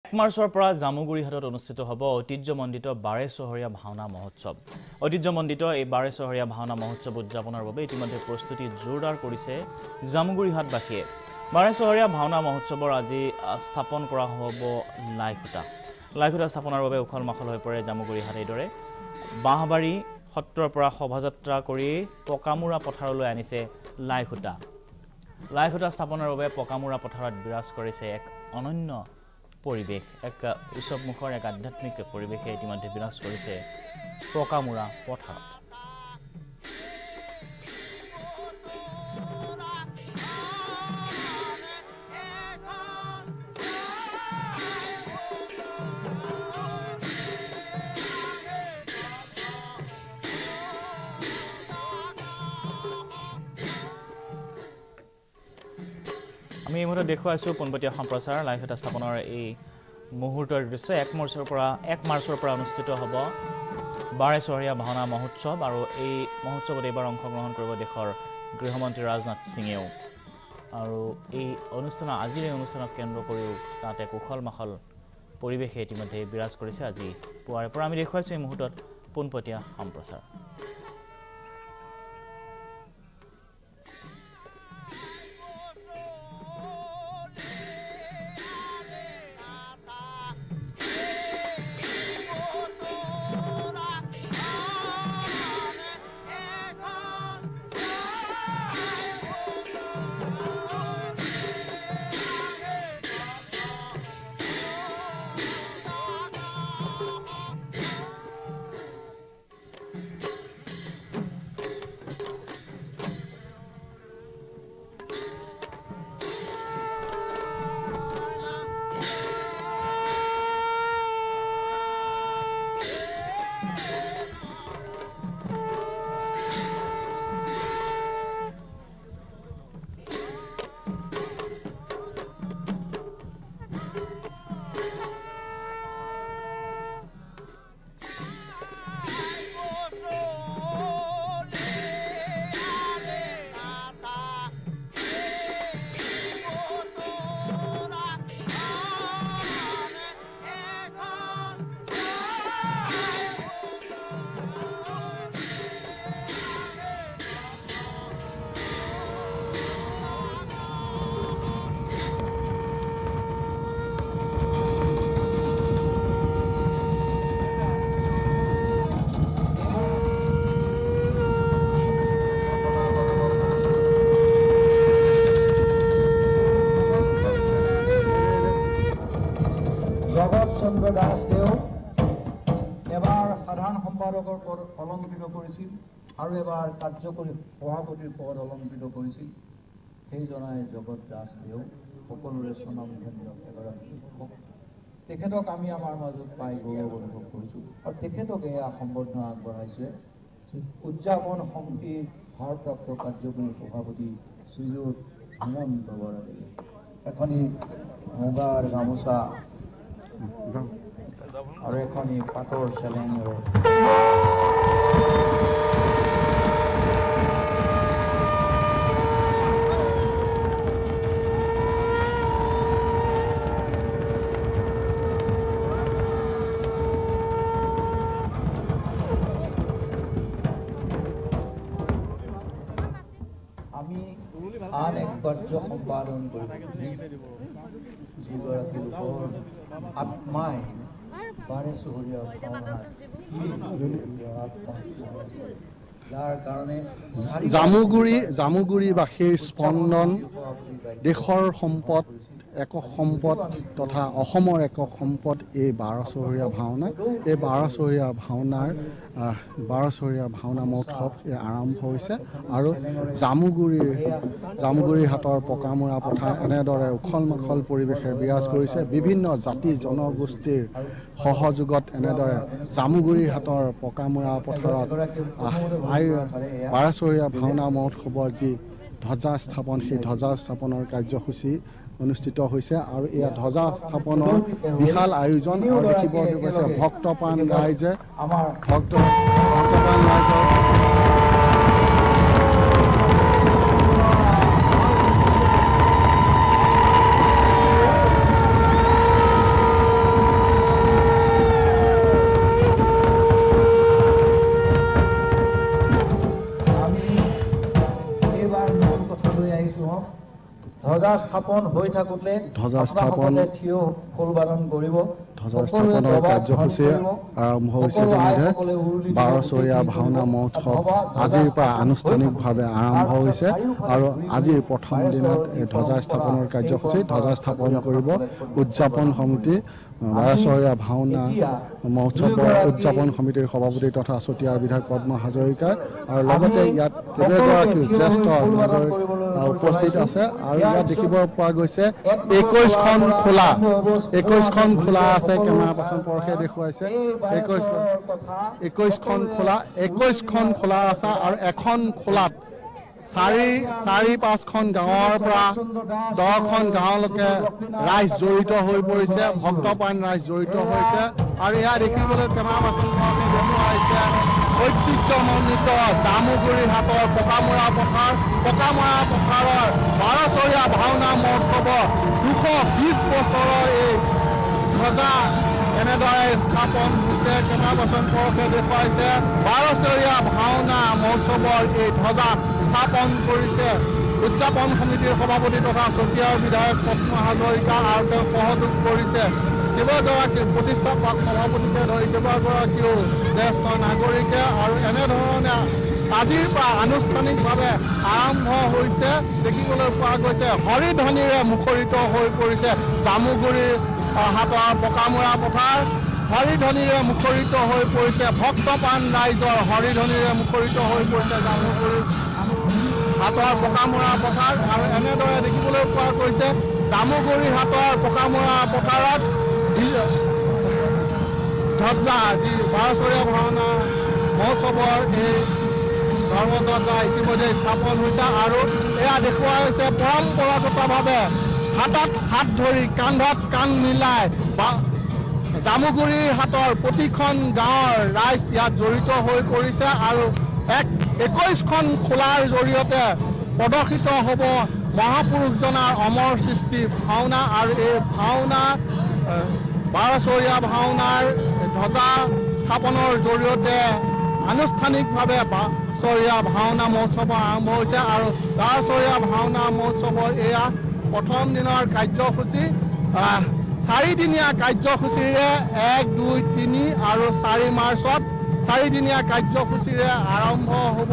মাৰ্চৰ পৰা জামুগুৰিহাটত অনুষ্ঠিত হ'ব ঐতিহ্যমণ্ডিত 12 চহৰীয়া ভাওনা মহোৎসৱ। ঐতিহ্যমণ্ডিত এই 12 চহৰীয়া ভাওনা মহোৎসৱ উদযাপনৰ বাবে ইতিমধ্যে প্ৰস্তুতি জোৰদাৰ কৰিছে জামুগুৰিহাটবাসীয়ে। 12 চহৰীয়া ভাওনা মহোৎসৱৰ আজি স্থাপন কৰা হ'ব লাইখুটা স্থাপনৰ বাবে উখল মাখল হৈ পৰে জামুগুৰিহাট। এইদৰে বাঁহবাৰী সত্ৰৰ পৰা শোভাযাত্ৰা কৰি পকামুৰা পথাৰলৈ আনিছে লাইখুটা স্থাপনৰ বাবে পকামুৰা পথাৰত বিৰাজ কৰিছে এক অনন্য পৰিৱেশ। এক উৎসৱমুখৰ এক আধ্যাত্মিক পৰিৱেশে ইতিমধ্যে বিৰাজ কৰিছে পকামুৰা পথাৰত। আমি এই মুহূৰ্তত দেখুৱাইছোঁ পোনপটীয়া সম্প্ৰচাৰ লাইখুটা স্থাপনৰ এই মুহূৰ্তৰ দৃশ্য। 1 মাৰ্চৰ পৰা অনুষ্ঠিত হ'ব 12 চহৰীয়া ভাওনা মহোৎসৱ আৰু এই মহোৎসৱত এইবাৰ অংশগ্ৰহণ কৰিব দেশৰ গৃহমন্ত্ৰী ৰাজনাথ সিঙেও। আৰু আজিৰ এই অনুষ্ঠানক কেন্দ্ৰ কৰিও তাত এক উখল মাখল পৰিৱেশে ইতিমধ্যে বিৰাজ কৰিছে। আজি পুৱাৰে পৰা আমি দেখুৱাইছোঁ এই মুহূৰ্তত পোনপটীয়া সম্প্ৰচাৰ। চন্দ্ৰ দাসদেও এবাৰ সাধাৰণ সম্পাদকৰ পদ অলংকৃত কৰিছিল আৰু এবাৰ কাৰ্যকৰী সভাপতিৰ পদ অলংকৃত কৰিছিল। সেইজনাই জগত দাসদেও সকলোৰে স্বনামধন্য এগৰাকী শিক্ষক। তেখেতক আমি আমাৰ মাজত পাই গৌৰৱ অনুভৱ কৰিছোঁ আৰু তেখেতক এয়া সম্বৰ্ধনা আগবঢ়াইছে উদযাপন সমিতিৰ ভাৰপ্ৰাপ্ত কাৰ্যকৰী সভাপতি শ্ৰীযুত হিমন্ত বৰাদেৱে। এখনি মুগাৰ গামোচা আৰু এখনি পাটৰ চেলেঙেৰে আমি আন এক কাৰ্য সম্পাদন কৰিব যিগৰাকী লোকৰ আত্মাই 12 চহৰীয়া যাৰ কাৰণে জামুগুৰিবাসীৰ স্পন্দন, দেশৰ সম্পদ, একক সম্পদ তথা অসমৰ একক সম্পদ এই 12 চহৰীয়া ভাওনা। এই 12 চহৰীয়া ভাওনা মহোৎসৱ আৰম্ভ হৈছে আৰু জামুগুৰিহাটৰ পকামুৰা পথাৰ এনেদৰে উখল মাখল পৰিৱেশে বিৰাজ কৰিছে। বিভিন্ন জাতি জনগোষ্ঠীৰ সহযোগত এনেদৰে জামুগুৰিহাটৰ পকামুৰা পথাৰত 12 চহৰীয়া ভাওনা মহোৎসৱৰ যি ধ্বজা স্থাপন, সেই ধ্বজা স্থাপনৰ কাৰ্যসূচী অনুষ্ঠিত হৈছে আৰু এয়া ধ্বজা স্থাপনৰ বিশাল আয়োজন আৰু দেখিবলৈ পাইছে ভক্তপ্ৰাণ ৰাইজে ধ্বজা স্থাপন হৈ থাকোঁতে ধ্বজা স্থাপন থিয় ফুলবাদন কৰিব ধ্বজা স্থাপনৰ কাৰ্যসূচী আৰম্ভ হৈছে ইতিমধ্যে 12চৰীয়া ভাওনা মহোৎসৱ আজিৰ পৰা আনুষ্ঠানিকভাৱে আৰম্ভ হৈছে আৰু আজিৰ প্ৰথম দিনত এই ধ্বজা স্থাপনৰ কাৰ্যসূচী ধ্বজা স্থাপন কৰিব উদযাপন সমিতি 12চৰীয়া ভাওনা মহোৎসৱৰ উদযাপন সমিতিৰ সভাপতি তথা চতিয়াৰ বিধায়ক পদ্ম হাজৰিকা আৰু লগতে ইয়াত কেইবাগৰাকী জ্যেষ্ঠ উপস্থিত আছে আৰু ইয়াত দেখিব পোৱা গৈছে 21খন খোলা আছে কেমেৰা পাৰ্চন পৰখে দেখুৱাইছে 21খন খোলা আছে আৰু এখন খোলাত 4-5খন গাঁৱৰ পৰা 10খন গাঁৱলৈকে ৰাইজ জড়িত হৈ পৰিছে ভক্তপ্ৰাণ ৰাইজ জড়িত হৈছে আৰু এয়া দেখিবলৈ কেমেৰা পাৰ্চন পৰখে দেখুৱাইছে ঐতিহ্যমণ্ডিত জামুগুৰি হাটৰ পকামৰা পথাৰৰ 12চৰীয়া ভাওনা মহোৎসৱৰ 220 বছৰৰ এই ধ্বজা এনেদৰে স্থাপন হৈছে কেমেৰা পাৰ্চন পৰখে দেখুৱাইছে 12চৰীয়া ভাওনা মহোৎসৱৰ এই ধ্বজা স্থাপন কৰিছে উদযাপন সমিতিৰ সভাপতি তথা চতিয়াৰ বিধায়ক পদ্ম হাজৰিকা আৰু তেওঁ সহযোগ কৰিছে কেইবাগৰাকী প্ৰতিষ্ঠাপক সভাপতিকে ধৰি কেইবাগৰাকীও জ্যেষ্ঠ নাগৰিকে আৰু এনেধৰণে আজিৰ পৰা আনুষ্ঠানিকভাৱে আৰম্ভ হৈছে দেখিবলৈ পোৱা গৈছে হৰিধ্বনিৰে মুখৰিত হৈ পৰিছে জামুগুৰিৰ হাটৰ পকামৰা পথাৰ হৰিধ্বনিৰে মুখৰিত হৈ পৰিছে ভক্তপ্ৰাণ ৰাইজৰ হৰিধ্বনিৰে মুখৰিত হৈ পৰিছে জামুগুৰিৰ হাটৰ পকামৰা পথাৰ আৰু এনেদৰে দেখিবলৈ পোৱা গৈছে জামুগুৰি হাটৰ পকামৰা পথাৰত ধ্বজা যি 12চৰীয়া ভাওনা মহোৎসৱৰ এই ধৰ্মধ্বজা ইতিমধ্যে স্থাপন হৈছে আৰু এয়া দেখুওৱা হৈছে পৰম্পৰাগতভাৱে হাতত হাত ধৰি কান্ধত কাণ মিলাই জামুগুৰি হাটৰ প্ৰতিখন গাঁৱৰ ৰাইজ ইয়াত জড়িত হৈ পৰিছে আৰু 21খন খোলাৰ জৰিয়তে প্ৰদৰ্শিত হ'ব মহাপুৰুষজনাৰ অমৰ সৃষ্টি ভাওনা আৰু এই ভাওনা 12চৰীয়া ভাওনাৰ ধ্বজা স্থাপনৰ জৰিয়তে আনুষ্ঠানিকভাৱে 12চৰীয়া ভাওনা মহোৎসৱ আৰম্ভ হৈছে আৰু 12চৰীয়া ভাওনা মহোৎসৱৰ এয়া প্ৰথম দিনৰ কাৰ্যসূচী 4দিনীয়া কাৰ্যসূচীৰে 1, 2, 3 আৰু 4 মাৰ্চত 4দিনীয়া কাৰ্যসূচীৰে আৰম্ভ হ'ব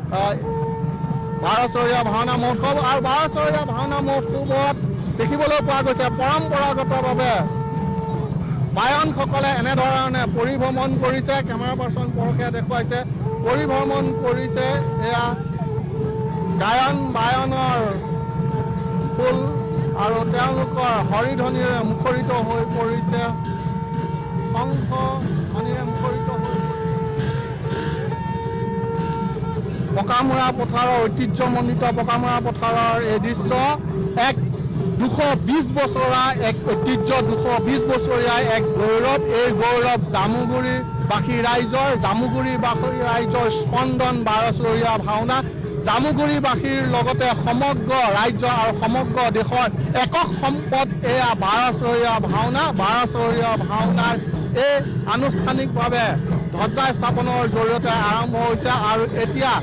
12চৰীয়া ভাওনা মহোৎসৱ আৰু 12চৰীয়া ভাওনা মহোৎসৱত দেখিবলৈ পোৱা গৈছে পৰম্পৰাগতভাৱে বায়নসকলে এনেধৰণে পৰিভ্ৰমণ কৰিছে কেমেৰা পাৰ্চন পৰখে দেখুৱাইছে পৰিভ্ৰমণ কৰিছে এয়া গায়ন বায়নৰ ফুল আৰু তেওঁলোকৰ হৰিধ্বনিৰে মুখৰিত হৈ পৰিছে শংখ ধ্বনিৰে মুখৰিত হৈ পকামৰা পথাৰৰ ঐতিহ্যমণ্ডিত পকামৰা পথাৰৰ এই দৃশ্য 220 বছৰীয়া এক ঐতিহ্য 220 বছৰীয়া এক গৌৰৱ এই গৌৰৱ জামুগুৰিবাসী ৰাইজৰ স্পন্দন 12চৰীয়া ভাওনা জামুগুৰিবাসীৰ লগতে সমগ্ৰ ৰাজ্য আৰু সমগ্ৰ দেশৰ একক সম্পদ এয়া 12চৰীয়া ভাওনা 12চৰীয়া ভাওনাৰ এই আনুষ্ঠানিকভাৱে ধ্বজা স্থাপনৰ জৰিয়তে আৰম্ভ হৈছে আৰু এতিয়া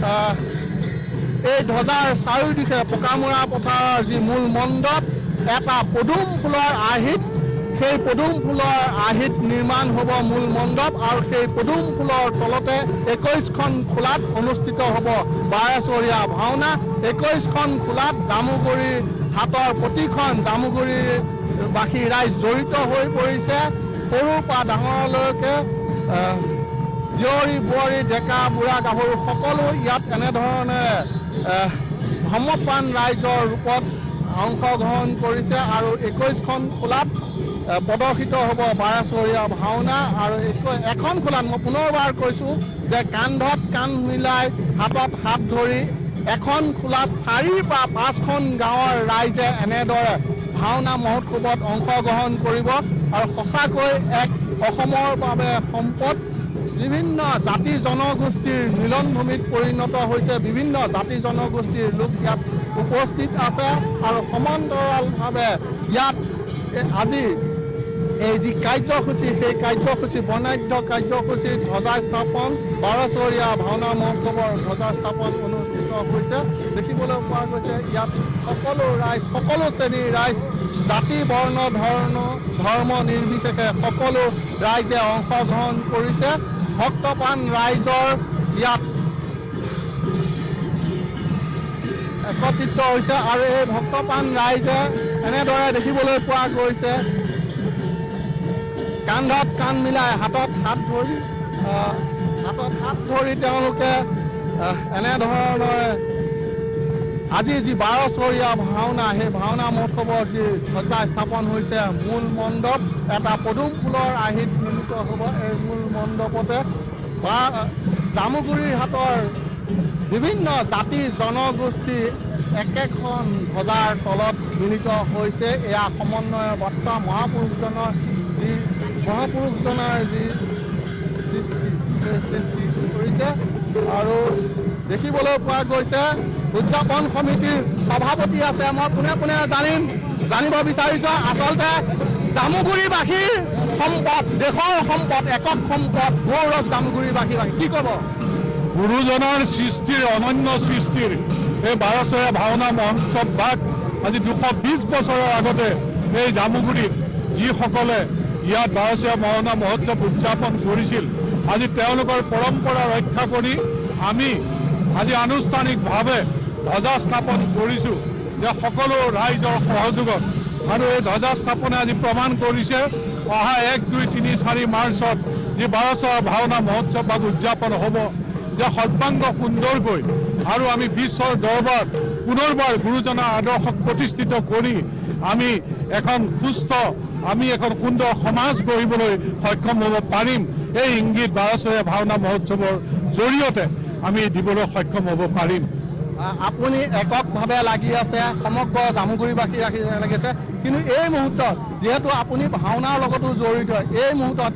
এই ধ্বজাৰ চাৰিওদিশে পকামৰা পথাৰৰ যি মূল মণ্ডপ এটা পদুম ফুলৰ আৰ্হিত সেই পদুম ফুলৰ আৰ্হিত নিৰ্মাণ হ'ব মূল মণ্ডপ আৰু সেই পদুম ফুলৰ তলতে 21খন খোলাত অনুষ্ঠিত হ'ব 12চৰীয়া ভাওনা 21খন খোলাত জামুগুৰি হাটৰ প্ৰতিখন জামুগুৰিবাসী ৰাইজ জড়িত হৈ পৰিছে সৰুৰ পৰা ডাঙৰলৈকে জীয়ৰী বোৱাৰী ডেকা বুঢ়া গাভৰু সকলো ইয়াত এনেধৰণে ধৰ্মপ্ৰাণ ৰাইজৰ ৰূপত অংশগ্ৰহণ কৰিছে আৰু 21খন খোলাত প্ৰদৰ্শিত হ'ব 12চৰীয়া ভাওনা আৰু এখন খোলাত মই পুনৰবাৰ কৈছোঁ যে কান্ধত কাণ মিলাই হাতত হাত ধৰি এখন খোলাত 4 বা 5খন গাঁৱৰ ৰাইজে এনেদৰে ভাওনা মহোৎসৱত অংশগ্ৰহণ কৰিব আৰু সঁচাকৈ এক অসমৰ বাবে সম্পদ বিভিন্ন জাতি জনগোষ্ঠীৰ মিলনভূমিত পৰিণত হৈছে বিভিন্ন জাতি জনগোষ্ঠীৰ লোক ইয়াত উপস্থিত আছে আৰু সমান্তৰালভাৱে ইয়াত আজি এই যি কাৰ্যসূচী সেই কাৰ্যসূচী বৰ্ণাঢ্য কাৰ্যসূচী ধ্বজা স্থাপন 12চৰীয়া ভাওনা মহোৎসৱৰ ধ্বজা স্থাপন অনুষ্ঠিত হৈছে দেখিবলৈ পোৱা গৈছে ইয়াত সকলো ৰাইজ সকলো শ্ৰেণীৰ ৰাইজ জাতি বৰ্ণ ধৰ্ম নিৰ্বিশেষে সকলো ৰাইজে অংশগ্ৰহণ কৰিছে ভক্তপ্ৰাণ ৰাইজৰ ইয়াত একত্ৰিত হৈছে আৰু এই ভক্তপ্ৰাণ ৰাইজে এনেদৰে দেখিবলৈ পোৱা গৈছে কান্ধত কান্ধ মিলাই হাতত হাত ধৰি তেওঁলোকে এনেধৰণে আজি যি 12চৰীয়া ভাওনা সেই ভাওনা মহোৎসৱৰ যি ধ্বজা স্থাপন হৈছে মূল মণ্ডপ এটা পদুম ফুলৰ আৰ্হিত নিৰ্মিত হ'ব এই মূল মণ্ডপতে জামুগুৰিৰ হাতৰ বিভিন্ন জাতি জনগোষ্ঠী একেখন ধ্বজাৰ তলত মিলিত হৈছে এয়া সমন্বয় বৰ্তা মহাপুৰুষজনৰ যি সৃষ্টি কৰিছে আৰু দেখিবলৈ পোৱা গৈছে উদযাপন সমিতিৰ সভাপতি আছে মই পোনে জানিব বিচাৰিছো আচলতে জামুগুৰিবাসীৰ সম্পদ দেশৰ সম্পদ একক সম্পদ গৌৰৱ জামুগুৰিবাসী কি ক'ব গুৰুজনাৰ সৃষ্টিৰ অনন্য সৃষ্টিৰ এই 12চৰীয়া ভাওনা মহোৎসৱ ভাগ আজি 220 বছৰৰ আগতে এই জামুগুৰিত যিসকলে ইয়াত 12চৰীয়া ভাওনা মহোৎসৱ উদযাপন কৰিছিল আজি তেওঁলোকৰ পৰম্পৰা ৰক্ষা কৰি আমি আজি আনুষ্ঠানিকভাৱে ধ্বজা স্থাপন কৰিছোঁ যে সকলো ৰাইজৰ সহযোগত আৰু এই ধ্বজা স্থাপনে আজি প্ৰমাণ কৰিছে অহা 1, 2, 3, 4 মাৰ্চত যি 12চৰীয়া ভাওনা মহোৎসৱ ভাগ উদযাপন হ'ব যে সৰ্বাংগ সুন্দৰকৈ আৰু আমি বিশ্বৰ দৰবাৰত পুনৰবাৰ গুৰুজনাৰ আদৰ্শক প্ৰতিষ্ঠিত কৰি আমি এখন সুন্দৰ সমাজ গঢ়িবলৈ সক্ষম হ'ব পাৰিম এই ইংগিত 12চৰীয়া ভাওনা মহোৎসৱৰ জৰিয়তে আমি দিবলৈ সক্ষম হ'ব পাৰিম আপুনি এককভাৱে লাগি আছে সমগ্ৰ জামুগুৰিবাসী লাগিছে কিন্তু এই মুহূৰ্তত যিহেতু আপুনি ভাওনাৰ লগতো জড়িত এই মুহূৰ্তত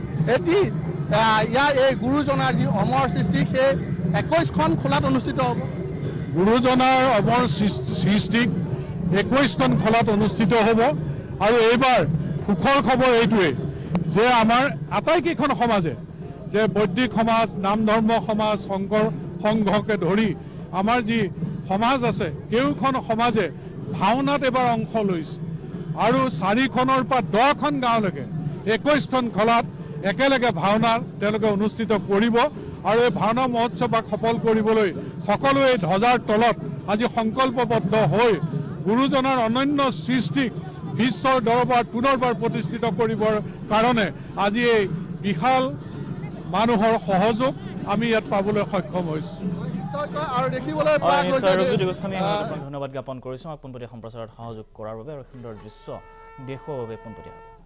ইয়াৰ এই গুৰুজনাৰ যি অমৰ সৃষ্টি সেই 21খন খোলাত অনুষ্ঠিত হ'ব গুৰুজনাৰ অমৰ সৃষ্টিক 21খন খোলাত অনুষ্ঠিত হ'ব আৰু এইবাৰ সুখৰ খবৰ এইটোৱে যে আমাৰ আটাইকেইখন সমাজে যে বৈদিক সমাজ নাম ধৰ্ম সমাজ শংকৰ সংঘকে ধৰি আমাৰ যি সমাজ আছে কেউখন সমাজে ভাওনাত এবাৰ অংশ লৈছে আৰু 4খনৰ পৰা 10খন গাঁৱলৈকে 21খন খোলাত একেলগে ভাওনা তেওঁলোকে অনুষ্ঠিত কৰিব আৰু এই ভাওনা মহোৎসৱক সফল কৰিবলৈ সকলোৱে ধ্বজাৰ তলত আজি সংকল্পবদ্ধ হৈ গুৰুজনাৰ অনন্য সৃষ্টিক বিশ্বৰ দৰবাৰত পুনৰবাৰ প্ৰতিষ্ঠিত কৰিবৰ কাৰণে আজি এই বিশাল মানুহৰ সহযোগ আমি ইয়াত পাবলৈ সক্ষম হৈছোঁ আৰু দেখিবলৈ পোৱা গৈছে ধন্যবাদ জ্ঞাপন কৰিছোঁ পোনপটীয়া সম্প্ৰচাৰত সহযোগ কৰাৰ বাবে আৰু সুন্দৰ দৃশ্য দেখুওৱাৰ বাবে পোনপটীয়া